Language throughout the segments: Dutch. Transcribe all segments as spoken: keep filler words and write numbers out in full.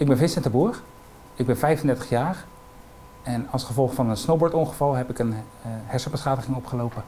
Ik ben Vincent de Boer, ik ben vijfendertig jaar en als gevolg van een snowboardongeval heb ik een uh, hersenbeschadiging opgelopen.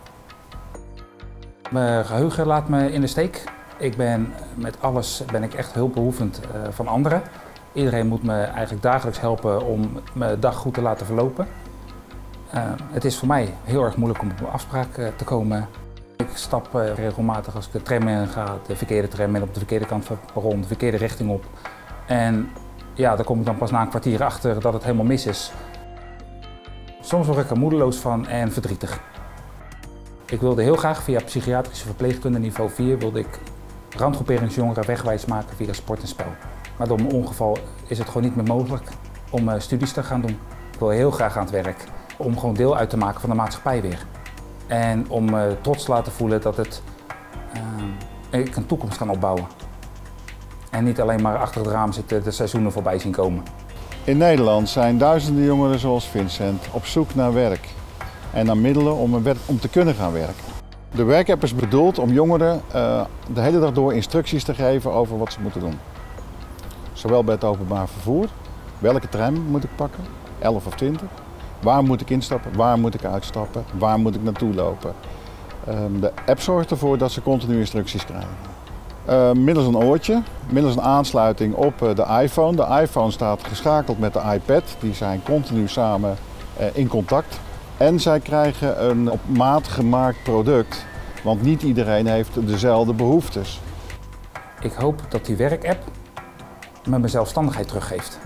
Mijn geheugen laat me in de steek. Ik ben met alles ben ik echt hulpbehoevend uh, van anderen. Iedereen moet me eigenlijk dagelijks helpen om mijn dag goed te laten verlopen. Uh, het is voor mij heel erg moeilijk om op een afspraak uh, te komen. Ik stap uh, regelmatig als ik de tram in ga, de verkeerde tram in op de verkeerde kant van het perron, de verkeerde richting op. En ja, daar kom ik dan pas na een kwartier achter dat het helemaal mis is. Soms word ik er moedeloos van en verdrietig. Ik wilde heel graag via psychiatrische verpleegkunde niveau vier wilde ik randgroeperingsjongeren wegwijs maken via sport en spel. Maar door mijn ongeval is het gewoon niet meer mogelijk om uh, studies te gaan doen. Ik wil heel graag aan het werk om gewoon deel uit te maken van de maatschappij weer. En om uh, trots te laten voelen dat het, uh, ik een toekomst kan opbouwen. En niet alleen maar achter het raam zitten de seizoenen voorbij zien komen. In Nederland zijn duizenden jongeren zoals Vincent op zoek naar werk en naar middelen om, een werk, om te kunnen gaan werken. De werkapp is bedoeld om jongeren uh, de hele dag door instructies te geven over wat ze moeten doen. Zowel bij het openbaar vervoer, welke tram moet ik pakken, elf of twintig, waar moet ik instappen, waar moet ik uitstappen, waar moet ik naartoe lopen. Uh, de app zorgt ervoor dat ze continu instructies krijgen. Uh, middels een oortje, middels een aansluiting op uh, de iPhone. De iPhone staat geschakeld met de iPad, die zijn continu samen uh, in contact. En zij krijgen een op maat gemaakt product, want niet iedereen heeft dezelfde behoeftes. Ik hoop dat die werkapp me mijn zelfstandigheid teruggeeft.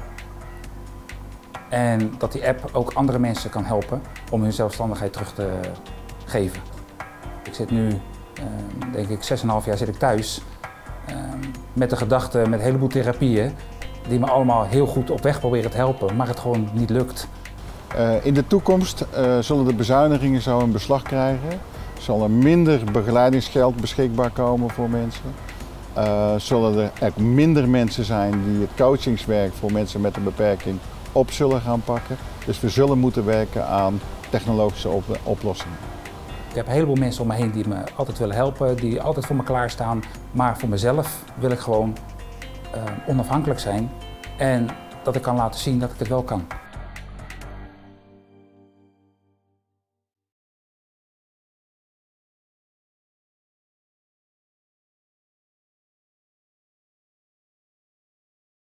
En dat die app ook andere mensen kan helpen om hun zelfstandigheid terug te geven. Ik zit nu, uh, denk ik, zes en een half jaar zit ik thuis. Uh, met de gedachte, met een heleboel therapieën, die me allemaal heel goed op weg proberen te helpen, maar het gewoon niet lukt. Uh, in de toekomst uh, zullen de bezuinigingen zo een beslag krijgen. Zal er minder begeleidingsgeld beschikbaar komen voor mensen. Uh, zullen er minder mensen zijn die het coachingswerk voor mensen met een beperking op zullen gaan pakken. Dus we zullen moeten werken aan technologische op oplossingen. Ik heb een heleboel mensen om me heen die me altijd willen helpen, die altijd voor me klaarstaan. Maar voor mezelf wil ik gewoon uh, onafhankelijk zijn en dat ik kan laten zien dat ik het wel kan.